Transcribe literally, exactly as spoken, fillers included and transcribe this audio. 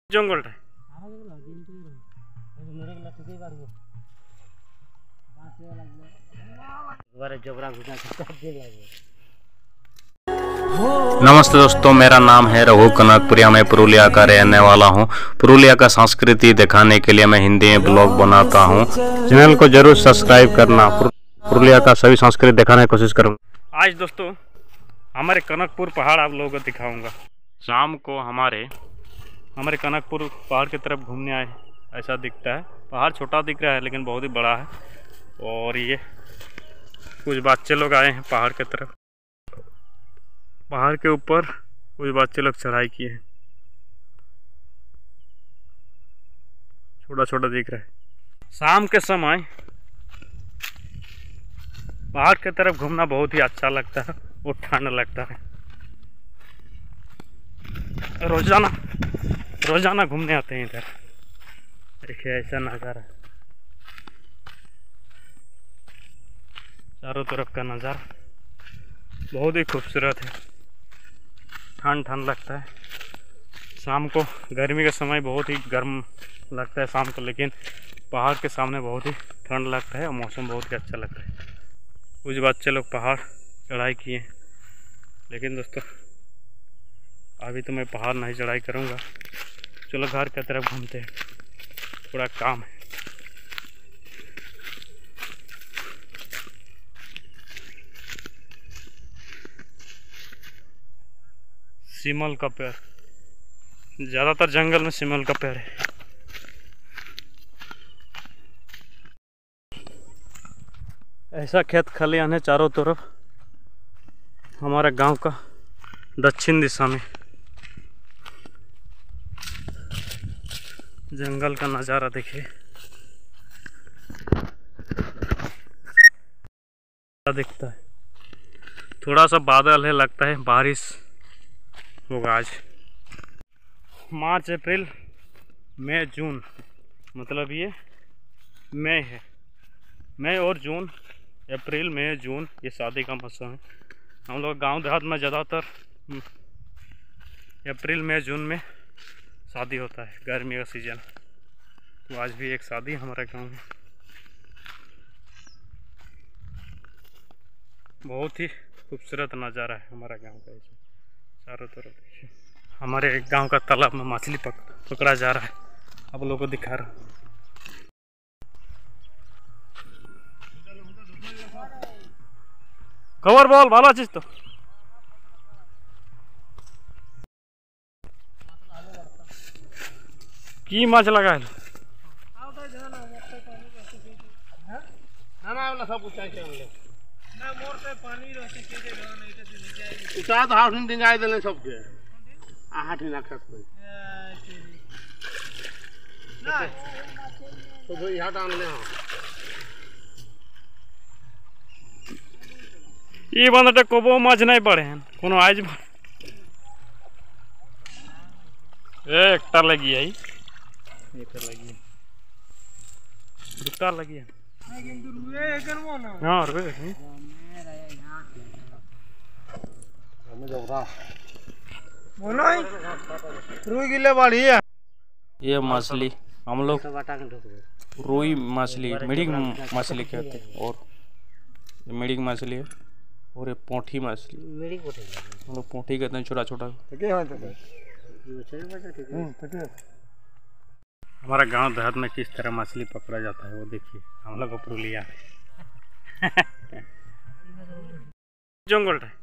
জঙ্গলটা नमस्ते दोस्तों, मेरा नाम है रघु कनकपुरिया। मैं पुरुलिया का रहने वाला हूं। पुरुलिया का संस्कृति दिखाने के लिए मैं हिंदी में ब्लॉग बनाता हूं। चैनल को जरूर सब्सक्राइब करना। पुरुलिया का सभी संस्कृति दिखाने की कोशिश करूंगा। आज दोस्तों हमारे कनकपुर पहाड़ आप लोगों को दिखाऊंगा। शाम को हमारे हमारे कनकपुर पहाड़ की तरफ घूमने आए, ऐसा दिखता है। पहाड़ छोटा दिख रहा है लेकिन बहुत ही बड़ा है। और ये कुछ बच्चे लोग आए हैं पहाड़ की तरफ। पहाड़ के ऊपर कुछ बच्चे लोग चढ़ाई किए हैं। छोटा छोटा दिख रहा है। शाम के समय पहाड़ की तरफ घूमना बहुत ही अच्छा लगता है और ठंड लगता है। रोजाना रोजाना घूमने आते हैं इधर। देखिए ऐसा नज़ारा, चारों तरफ का नज़ारा बहुत ही खूबसूरत है। ठंड ठंड लगता है। शाम को गर्मी के समय बहुत ही गर्म लगता है शाम को, लेकिन पहाड़ के सामने बहुत ही ठंड लगता है और मौसम बहुत ही अच्छा लगता है। कुछ बच्चे लोग पहाड़ चढ़ाई किए, लेकिन दोस्तों अभी तो मैं पहाड़ नहीं चढ़ाई करूँगा। चलो घर की तरफ घूमते हैं, थोड़ा काम है। सिमल का पेड़, ज़्यादातर जंगल में सिमल का पेड़ है। ऐसा खेत खलियान है चारों तरफ हमारे गांव का दक्षिण दिशा में। जंगल का नज़ारा देखिए, दिखता है। थोड़ा सा बादल है, लगता है बारिश होगा आज। मार्च अप्रैल मई जून, मतलब ये मई है। मई और जून, अप्रैल मई जून ये शादी का मौसम है। हम लोग गांव देहात में ज़्यादातर अप्रैल मई जून में शादी होता है, गर्मी का सीजन। तो आज भी एक शादी हमारे गांव में। बहुत ही खूबसूरत नज़ारा है हमारा गांव का। इसमें चारों तरफ देखिए। हमारे गांव का तालाब में मछली पक, पकड़ा जा रहा है। आप लोगों को दिखा रहा हूँ। खबर बोल, भालो चीज तो की माछ लगा है। ये बंदे कोबो माछ नहीं पड़े हैं कोनो आज एक लगी है। एक लगी दुटा लगी है। हाँ रुए रुई गिले बाड़ी है। ये मछली हम लोग रुई मछली, मिडिग मछली कहते हैं। और मिडिग मछली है। और ये पोठी मछली, हम लोग पोठी कहते हैं, छोटा छोटा। हमारा गांव देहात में किस तरह मछली पकड़ा जाता है वो देखिए। हम लोग पुरुलिया जंगल